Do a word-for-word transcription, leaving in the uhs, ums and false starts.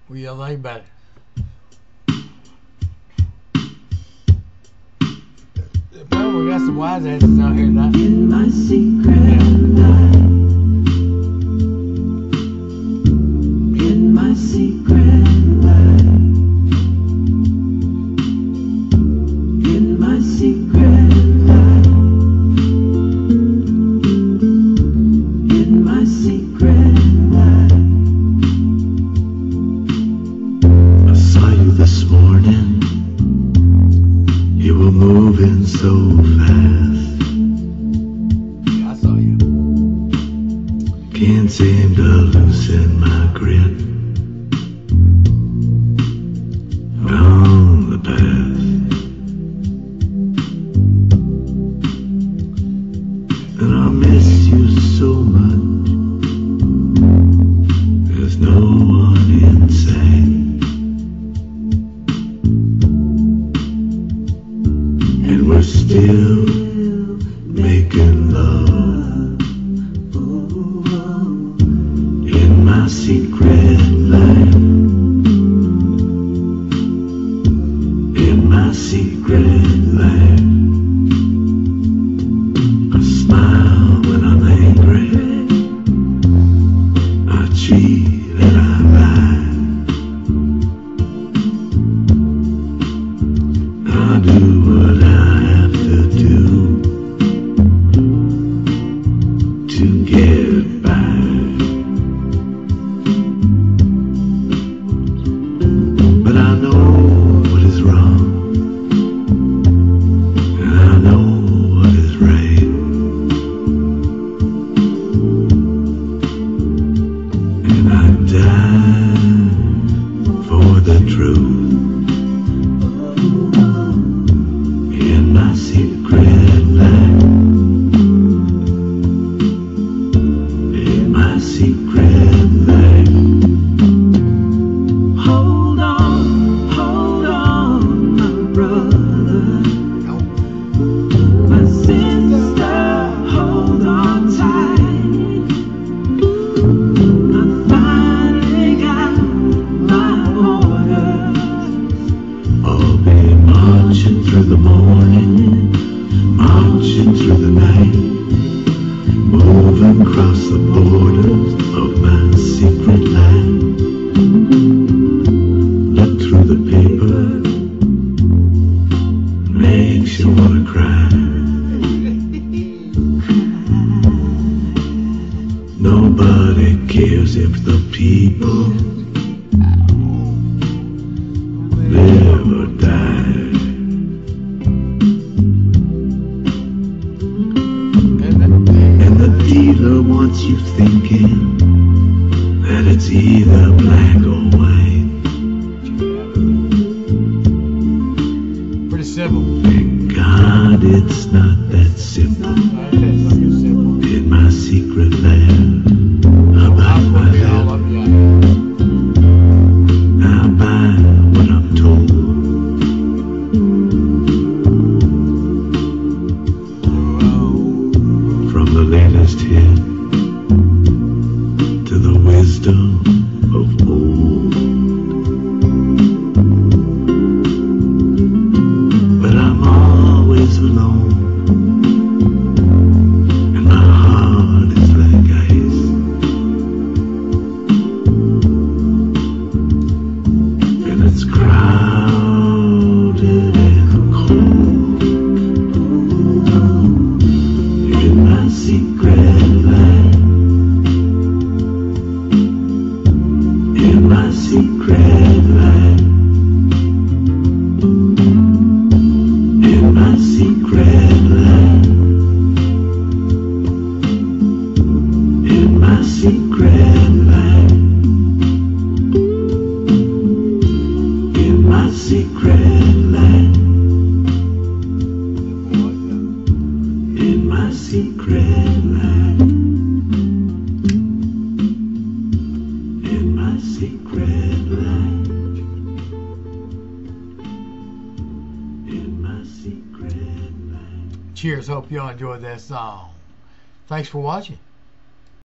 We yell ain't better. Well, we got some wise asses out here now. In my secret Yeah. life, in my secret life, in my secret life, in my secret life. I saw you this morning. You were moving so fast. Yeah, I saw you. Can't seem to loosen my grip on the path. And I miss you so much. There's no one inside. And we're still making love in my secret life, in my secret life. I smile when I'm angry, I cheat and I lie, I do what I have to do to get by. But I know what is wrong, and I know what is right, and I die for the truth. In my secret life, in my secret life. Hold on, hold on, my brother, my sister, hold on tight. I finally got my orders. I'll be marching through the morning, marching through the night, moving across the borders of my secret life. Look through the paper, makes you wanna cry. Nobody cares if the people live or die. And the dealer wants you thinking that it's either black or white. Pretty simple. Thank God it's not that simple. Right, that's fucking simple. In my secret lab, about I'm my gonna be all lab, up your I buy what I'm told. From the latest hit to the wisdom of old. But I'm always alone, and my heart is like ice. And it's crowded and cold in my secret life, in my secret life, in my secret life, in my secret life, in my secret life, in my secret life, in my secret life, in my secret life. Cheers. Hope y'all enjoyed that song. Thanks for watching.